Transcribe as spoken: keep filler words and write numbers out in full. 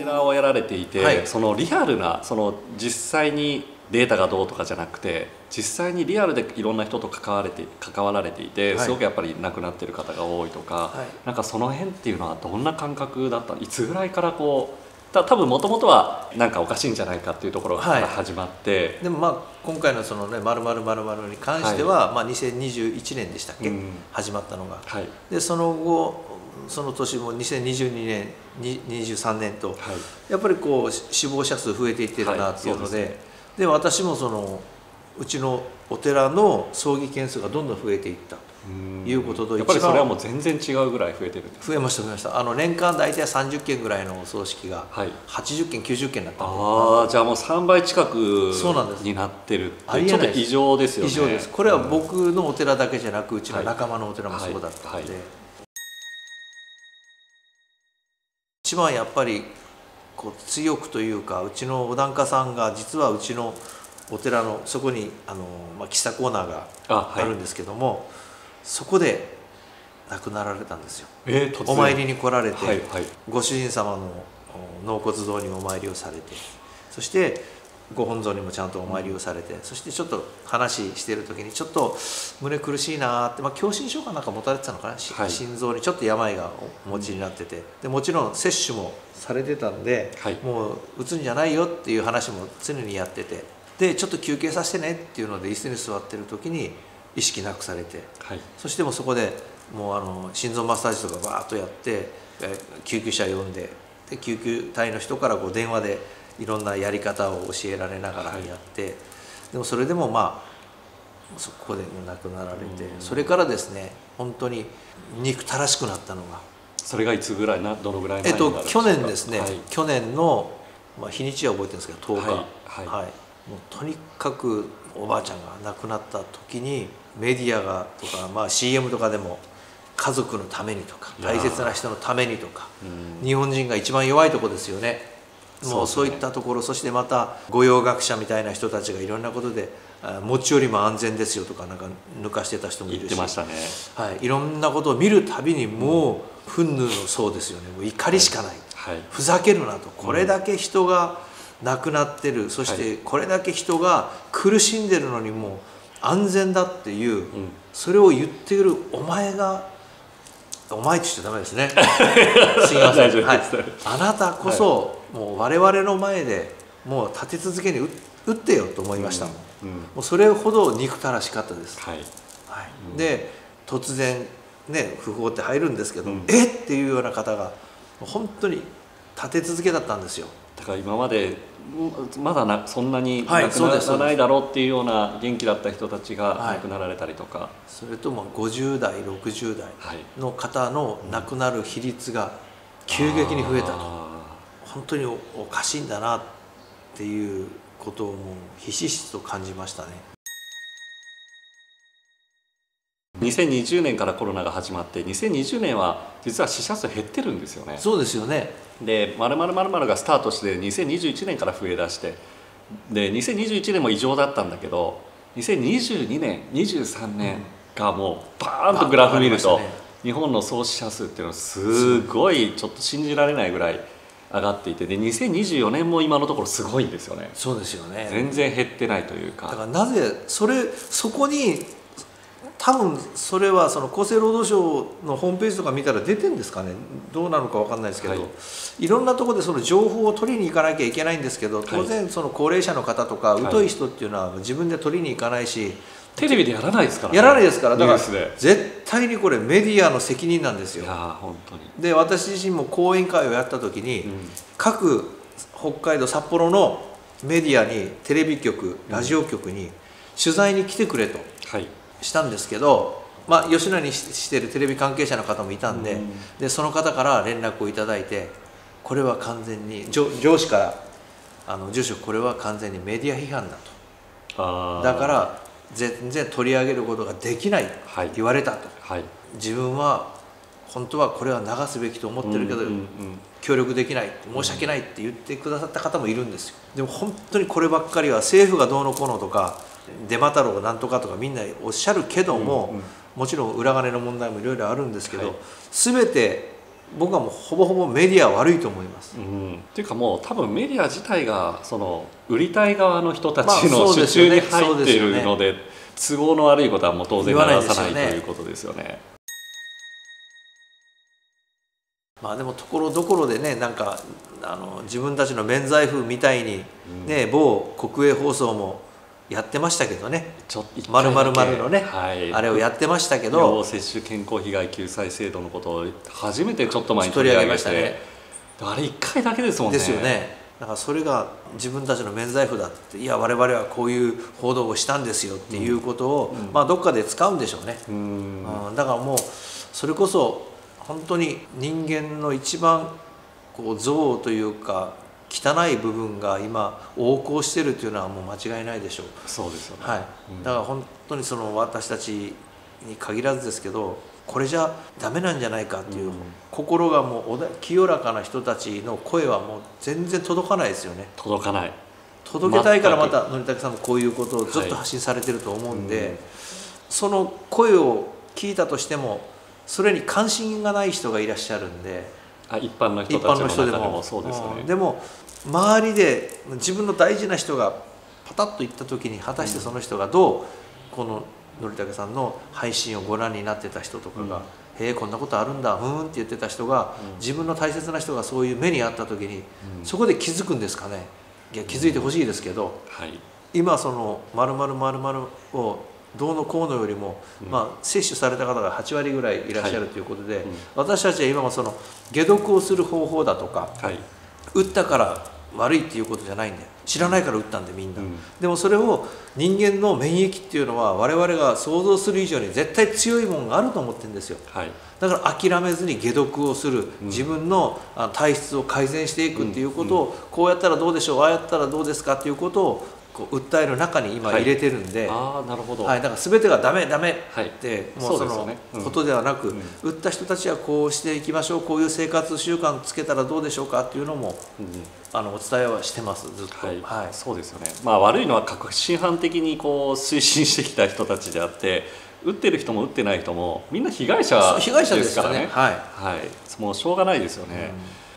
寺をやられていて、 はい、 そのリアルなその実際にデータがどうとかじゃなくて、実際にリアルでいろんな人と関われて関わられていて、すごくやっぱり亡くなってる方が多いとか、はい、なんかその辺っていうのはどんな感覚だった、いつぐらいからこう、た多分もともとはなんかおかしいんじゃないかっていうところから始まって、はい、 でもまあ今回のそのね〇〇〇〇に関しては、はい、まあにせんにじゅういちねんでしたっけ、うん、始まったのが、はい、でその後その年もにせんにじゅうにねんにじゅうさんねんと、はい、やっぱりこう死亡者数増えていってるなっていうので、はい、で, で私もそのうちのお寺の葬儀件数がどんどん増えていったということと、 やっぱりそれはもう全然違うぐらい増えてるんですか？ 増えました増えました。あの年間大体さんじゅっけんぐらいのお葬式がはちじゅっけんきゅうじゅっけんだったんで、 ああ、じゃあもうさんばい近くになってるってちょっと異常ですよね。 異常です。これは僕のお寺だけじゃなく、うちの仲間のお寺もそうだったので、はいはいはい、一番やっぱりこう強くというか、うちのお檀家さんが実はうちのお寺のそこにあの、まあ、喫茶コーナーがあるんですけども、はい、そこで亡くなられたんですよ。えー、お参りに来られて、はいはい、ご主人様の納骨堂にお参りをされて、そしてご本尊にもちゃんとお参りをされて、うん、そしてちょっと話している時にちょっと胸苦しいなーって、まあ、狭心症かなんか持たれてたのかな、はい、心臓にちょっと病がお持ちになってて、でもちろん接種もされてたんで、はい、もう打つんじゃないよっていう話も常にやってて、でちょっと休憩させてねっていうので椅子に座ってる時に意識なくされて、はい、そしてもうそこでもうあの心臓マッサージとかバーッとやって、救急車呼んで、で救急隊の人からこう電話でいろんなやり方を教えられながらやって、はい、でもそれでもまあそこで亡くなられて、それからですね本当に憎たらしくなったのが、 それがいつぐらいな、どのぐらい前になるんですか？ えっと去年ですね、はい、去年の、まあ、日にちは覚えてるんですけどとおか、はいはいはい、もうとにかくおばあちゃんが亡くなった時にメディアがとか、まあ、シーエム とかでも家族のためにとか大切な人のためにとか、日本人が一番弱いところですよね。もうそういったところ、そしてまた御用学者みたいな人たちがいろんなことで餅よりも安全ですよとかなんか抜かしてた人もいるし、 言ってましたね、 はい、いろんなことを見るたびにもう憤怒のそうですよね。もう怒りしかない、はいはい、ふざけるなと、これだけ人が亡くなってる、そしてこれだけ人が苦しんでるのにもう安全だっていう、うん、それを言っているお前が、お前って言っちゃダメですねすいません、はい、あなたこそ、はい、もう我々の前でもう立て続けに打ってよと思いましたもん、うんうん、もうそれほど憎たらしかったです、はいはい、うん、で突然ね訃報って入るんですけど、うん、えっっていうような方が本当に立て続けだったんですよ。 だから今までまだなそんなに亡くならないだろうっていうような元気だった人たちが亡くなられたりとか、はい、 それともごじゅうだいろくじゅうだいの方の亡くなる比率が急激に増えたと、本当に お, おかしいんだなっていうことをもうひしひしと感じましたね。 にせんにじゅうねんからコロナが始まって、にせんにじゅうねんは実は死者数減ってるんですよね。 そうですよね。 で〇〇〇〇がスタートしてにせんにじゅういちねんから増えだして、でにせんにじゅういちねんも異常だったんだけど、にせんにじゅうにねんにじゅうさんねんがもうバーンとグラフ見ると、日本の総死者数っていうのはすごいちょっと信じられないぐらい上がっていて、でにせんにじゅうよねんも今のところすごいんですよね。 そうですよね。 全然減ってないというか。 だからなぜそれそこに多分それはその厚生労働省のホームページとか見たら出てるんですかね、どうなのか分かんないですけど、はい、いろんなところでその情報を取りに行かなきゃいけないんですけど、当然その高齢者の方とか疎い人っていうのは自分で取りに行かないし、 テレビでやらないですからね。 やらないですから、だから絶対にこれメディアの責任なんですよ。 いや本当に。 で私自身も講演会をやった時に、うん、各北海道札幌のメディアにテレビ局ラジオ局に取材に来てくれと、はい、したんですけど、まあ、吉野にしてるテレビ関係者の方もいたんで、うん、でその方から連絡をいただいて、これは完全に 上, 上司からあの住職これは完全にメディア批判だと、あだから全然取り上げることができないって言われたと、はいはい、自分は本当はこれは流すべきと思ってるけど、うんうんうん、協力できない申し訳ないって言ってくださった方もいるんですよ。でも本当にこればっかりは政府がどうのこうのとかデマ太郎なんとかとかみんなおっしゃるけども、うんうん、もちろん裏金の問題もいろいろあるんですけど、はい、全て僕はもうほぼほぼメディアは悪いと思います。 うん、っていうかもう多分メディア自体がその売りたい側の人たちの手中に入っているので、都合の悪いことはもう当然ならさないということですよね。 まあでもところどころでね、なんかあの自分たちの免罪符みたいにね、うん、某国営放送もやってましたけどね、まるまるまるのね、はい、あれをやってましたけど、 要接種健康被害救済制度のことを初めてちょっと前に取り上げましたね。あれいっかいだけですもんね。 ですよね。だからそれが自分たちの免罪符だって、いや我々はこういう報道をしたんですよっていうことを、うん、まあどっかで使うんでしょうね。うん、うん、だからもうそれこそ本当に人間の一番こう憎悪というか汚い部分が今横行しているというのはもう間違いないでしょう。 そうですよね。 はい。だから本当にその私たちに限らずですけど、これじゃダメなんじゃないかっていう、うん、心がもう清らかな人たちの声はもう全然届かないですよね。 届かない。 届けたいからまた憲武さんもこういうことをずっと発信されてると思うんで、はい、うん、その声を聞いたとしてもそれに関心がない人がいらっしゃるんで、 あ、一般の人たちの中でもそうですよね。 でも周りで自分の大事な人がパタッと言った時に果たしてその人がどうこの憲武さんの配信をご覧になってた人とかが「へえこんなことあるんだふーん」って言ってた人が、自分の大切な人がそういう目に遭った時にそこで気づくんですかね。いや気づいてほしいですけど、はい、今その「まるまるまるまる」をどうのこうのよりも、うん、まあ、接種された方がはちわりぐらいいらっしゃるということで、はい、うん、私たちは今もその解毒をする方法だとか、はい、打ったから悪いっていうことじゃないんだよ、知らないから打ったんでみんな、うん、でもそれを人間の免疫っていうのは我々が想像する以上に絶対強いものがあると思ってるんですよ、はい、だから諦めずに解毒をする、うん、自分の体質を改善していくっていうことを、うん、こうやったらどうでしょう、ああやったらどうですかっていうことをこう訴える中に今入れてるんで、 はい、あ、なるほど、 はい、だから全てがダメダメって、はい、もうそのことではなく、うん、打った人たちはこうしていきましょう、こういう生活習慣つけたらどうでしょうかっていうのも、うん、あのお伝えはしてますずっと、はい、 はい、そうですよね。まあ悪いのは確信犯的にこう推進してきた人たちであって、打ってる人も打ってない人もみんな被害者ですからね。 被害者ですよね。はい、 はい、もうしょうがないですよね。うん